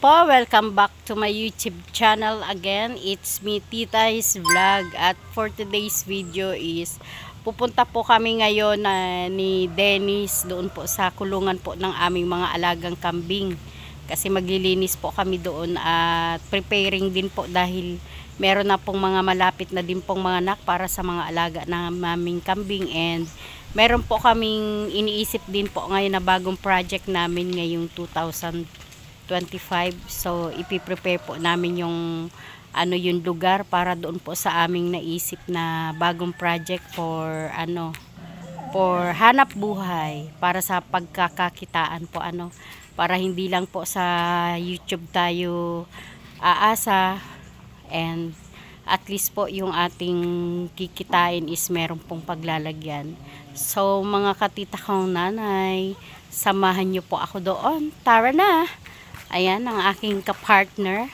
po, welcome back to my YouTube channel again. It's me, Titay's Vlog. At for today's video is pupunta po kami ngayon ni Dennis doon po sa kulungan po ng aming mga alagang kambing. Kasi maglilinis po kami doon at preparing din po dahil meron na pong mga malapit na din pong mga anak para sa mga alaga ng aming kambing. And meron po kaming iniisip din po ngayon na bagong project namin ngayong 2025. So ipiprepare po namin yung yung lugar para doon po sa aming naisip na bagong project for hanap buhay, para sa pagkakakitaan po para hindi lang po sa YouTube tayo aasa, and at least po yung ating kikitain is meron pong paglalagyan. So mga katita kong nanay, samahan nyo po ako doon. Tara na! Ayan ang aking kapartner.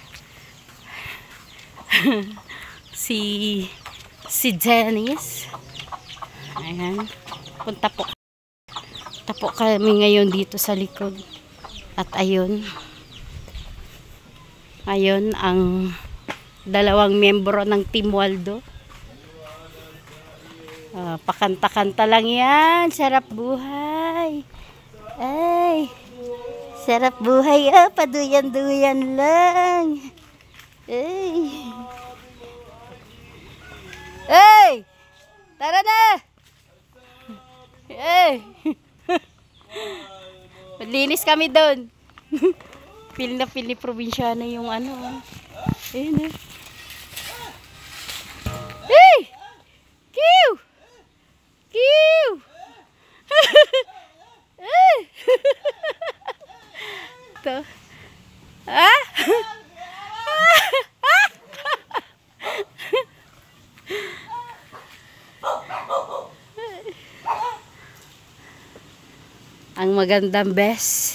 si Dennis. Ayan. Punta po kami ngayon dito sa likod. At ayun ang dalawang miyembro ng Team Waldo. Pakanta-kanta lang yan. Sarap buhay. Ay, sarap buhay. Paduyan-duyan lang. Ay, tara na. Maglinis kami doon. Feel na probinsyano yung Ayun Hey! Kiw! Kiw! Ito. Ang magandang best.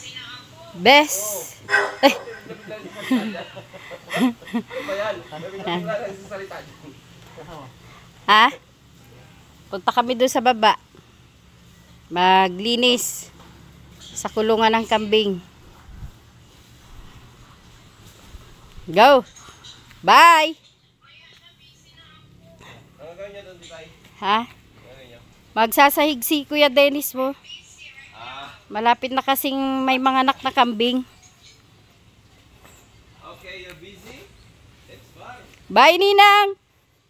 Punta kami doon sa baba. Maglinis sa kulungan ng kambing. Go! Bye! Magsasahig si Kuya Dennis mo. Malapit na kasing may mga anak na kambing. Okay, you're busy? It's fine. Bye, Ninang!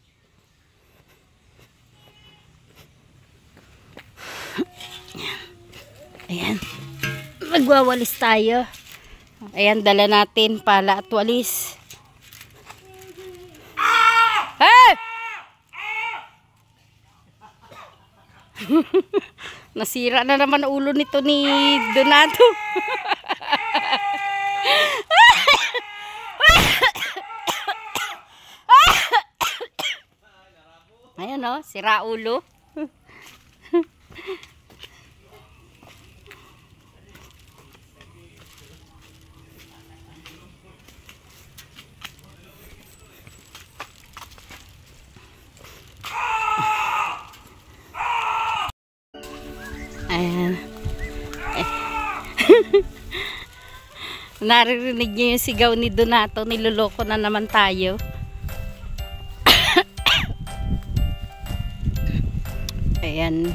Ayan. Magwawalis tayo. Ayan, dala natin pala at walis. Hey! Nasira na naman ulo nito ni Donato. Ayan o, sira ulo. Ayan. Naririnig niyo yung sigaw ni Donato. Niloloko na naman tayo. Ayan.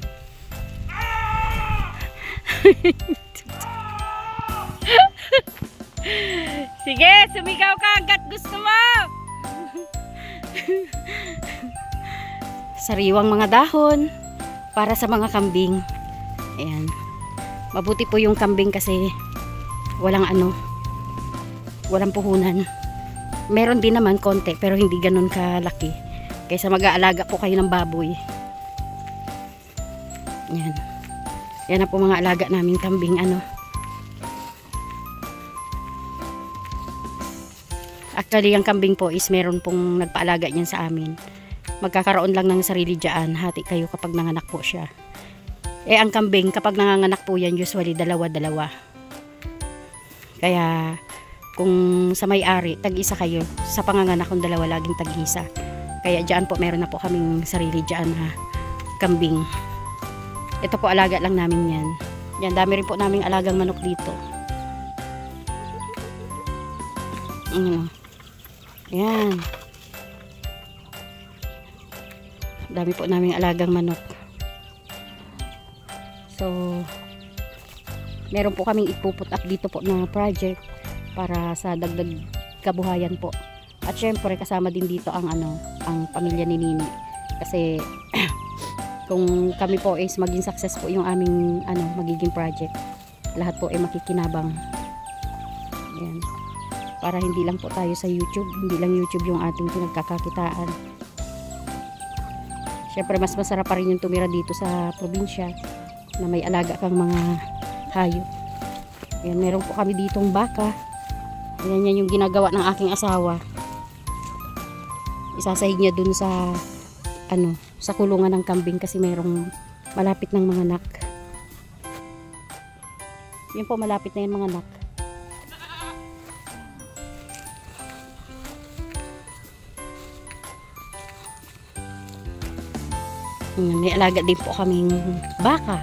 Sige, sumigaw ka hanggat gusto mo. Sariwang mga dahon para sa mga kambing. Ayan. Mabuti po yung kambing kasi walang puhunan. Meron din naman konti pero hindi ganun kalaki. Kaysa mag-aalaga po kayo ng baboy. Ayan. Yan na po mga alaga naming kambing. Actually, yung kambing po is meron pong nagpaalaga niyan sa amin. Magkakaroon lang ng sarili dyan. Hati kayo kapag nanganak po siya. Ang kambing, kapag nanganganak po yan, usually dalawa-dalawa. Kaya, kung sa may-ari, tag-isa kayo. Sa panganganak kung dalawa, laging tag-isa. Kaya dyan po, meron na po kaming sarili dyan kambing. Ito po, alaga lang namin yan. Yan, dami rin po naming alagang manok dito. Yan. Dami po naming alagang manok. So, meron po kaming ipuput up dito po na project para sa dagdag kabuhayan po. At syempre kasama din dito ang ang pamilya ni Nini. Kasi kung kami po is maging success po yung aming magiging project, lahat po ay makikinabang. Ayan. Para hindi lang po tayo sa YouTube, hindi lang YouTube yung ating pinagkakakitaan. Syempre mas masarap pa rin yung tumira dito sa probinsya na may alaga kang mga hayop. Ayan, meron po kami ditong baka. Ayan, yan yung ginagawa ng aking asawa. Isasahig niya dun sa sa kulungan ng kambing kasi merong malapit ng mga anak. Yun po, malapit na yung mga anak. May alaga din po kaming baka.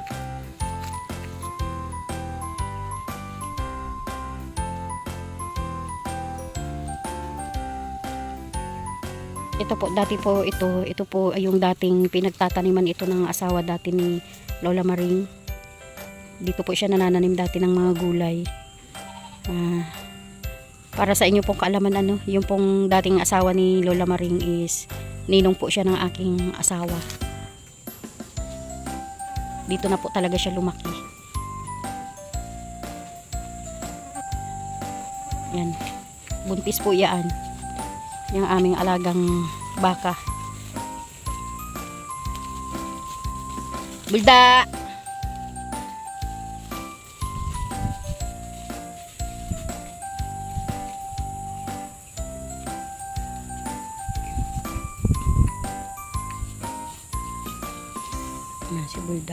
Ito po, dati po ito po ay yung dating pinagtataniman ito ng asawa dati ni Lola Maring. Dito po siya nanananim dati ng mga gulay. Para sa inyo pong kaalaman, yung pong dating asawa ni Lola Maring is ninong po siya ng aking asawa. Dito na po talaga siya lumaki. Yan. Buntis po yan. Yung aming alagang baka. Bulda! Si Bulda.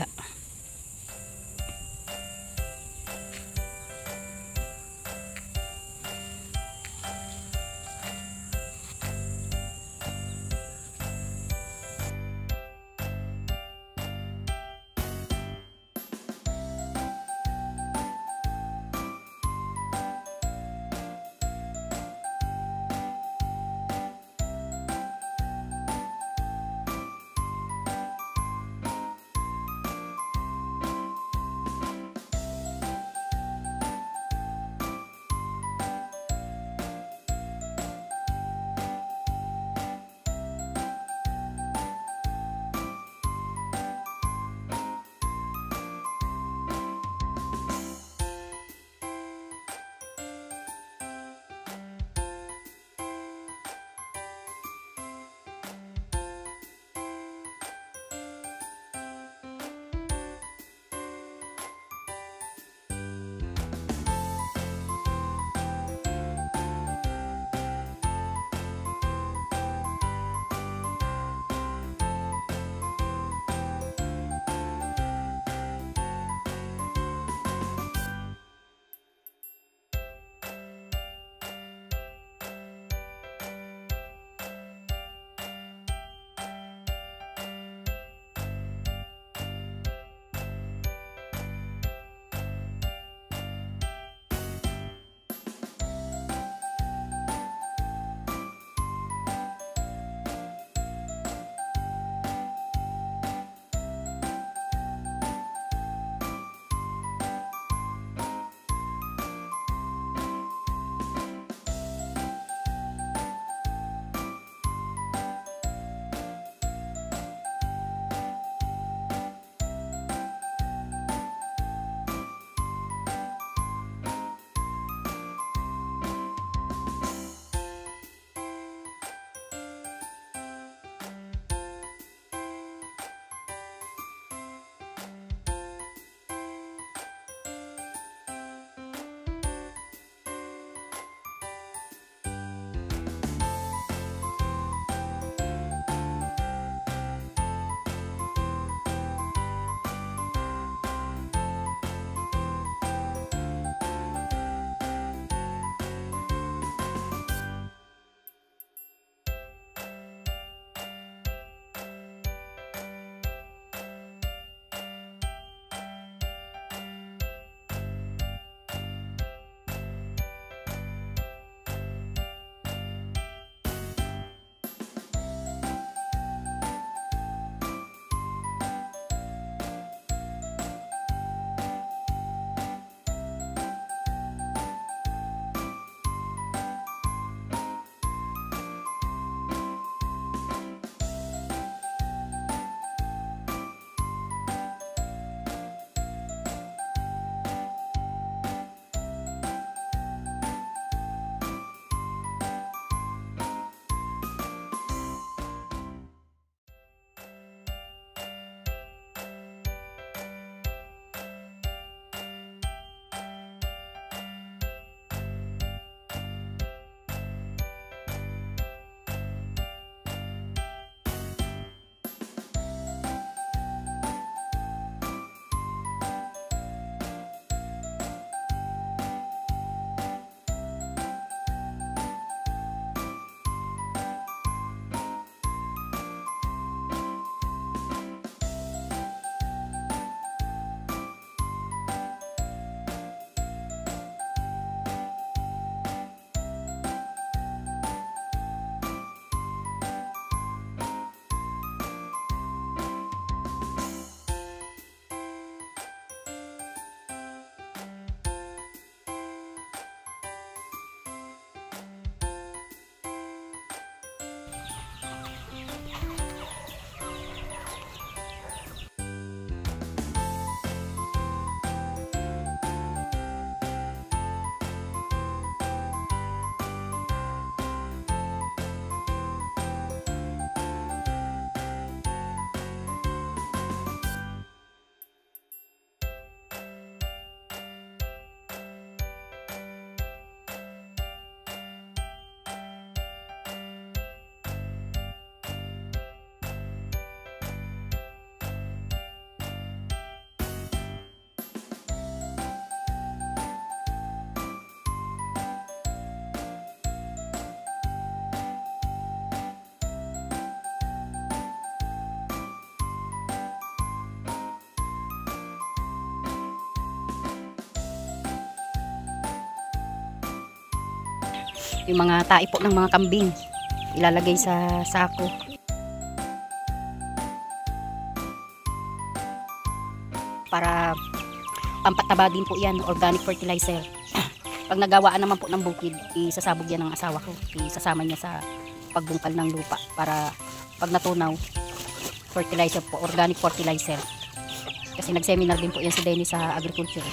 yung mga tae po ng mga kambing ilalagay sa sako. Para pampataba din po yan, organic fertilizer. Pag nagawaan naman po ng bukid, isasabog yan ng asawa ko. Isasama niya sa pagbungkal ng lupa para pag natunaw, fertilizer po, organic fertilizer. Kasi nag-seminar din po yan si Dennis sa agriculture.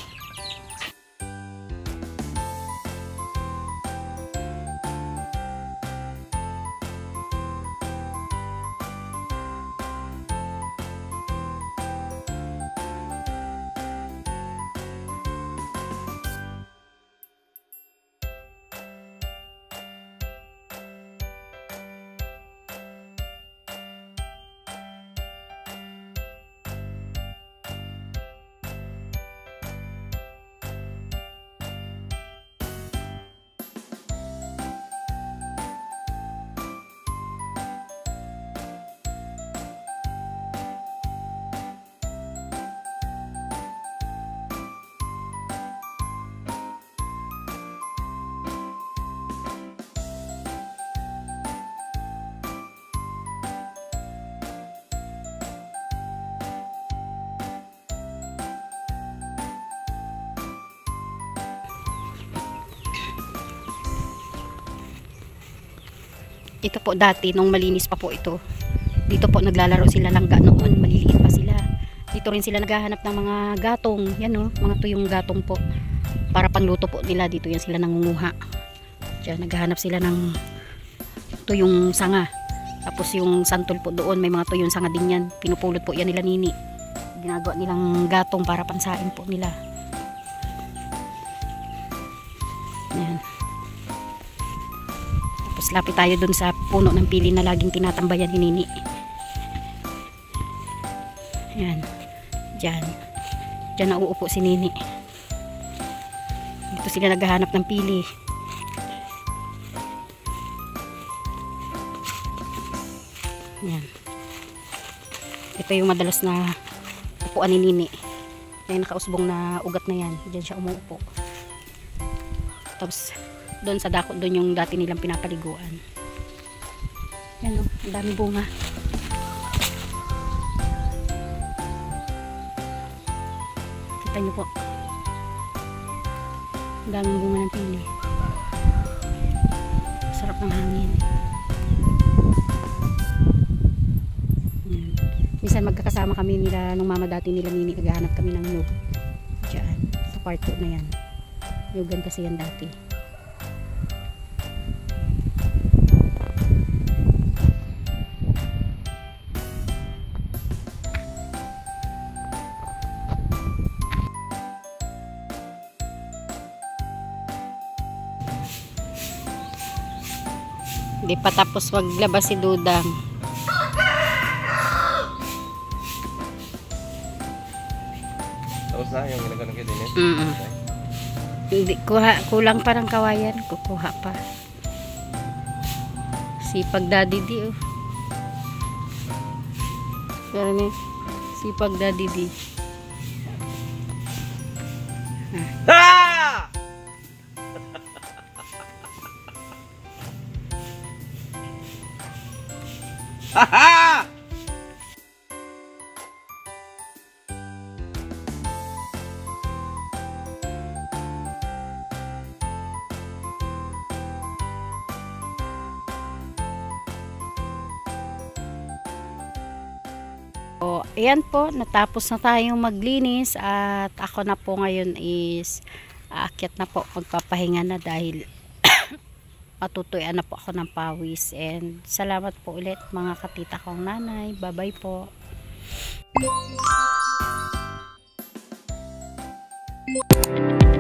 Ito po dati, nung malinis pa po ito. Dito po naglalaro sila langga noon, maliliit pa sila. Dito rin sila naghahanap ng mga gatong. Yan o, mga tuyong gatong po. Para pangluto po nila, dito yan sila nangunguha. Diyan, naghahanap sila ng tuyong sanga. Tapos yung santol po doon, may mga tuyong sanga din yan. Pinupulot po yan nila nini. Ginagawa nilang gatong para pansain po nila. Ayan. Tapos lapit tayo dun sa puno ng pili na laging tinatambayan ni Nini. Ayan. Diyan. Diyan na uupo si Nini. Dito sila naghahanap ng pili. Ayan. Ito yung madalas na upuan ni Nini. Yung nakausbong na ugat na yan. Diyan siya umuupo. Tapos doon sa dako, doon yung dati nilang pinapaliguan. Yan o, ang daming bunga. Kita nyo po. Ang daming bunga ng pili. Sarap ng hangin. Yan. Minsan magkakasama kami nila, nung mama dati nila Nini, naghahanap kami ng nyug. Diyan, sa part 2 na yan. Yugan kasi yan dati. Hindi pa tapos maglabas si Dudang. Tapos na yung ginagawa ng kidin eh? Hindi, kulang pa ng kawayan. Kukuha pa. Sipag daddy di oh. Pero ni sipag daddy di. Ah! Haha! So, ayan po, natapos na tayong maglinis at ako na po ngayon is aakyat na po, magpapahinga na dahil matutuyan na po ako ng pawis. And salamat po ulit mga katita kong nanay. Bye bye po.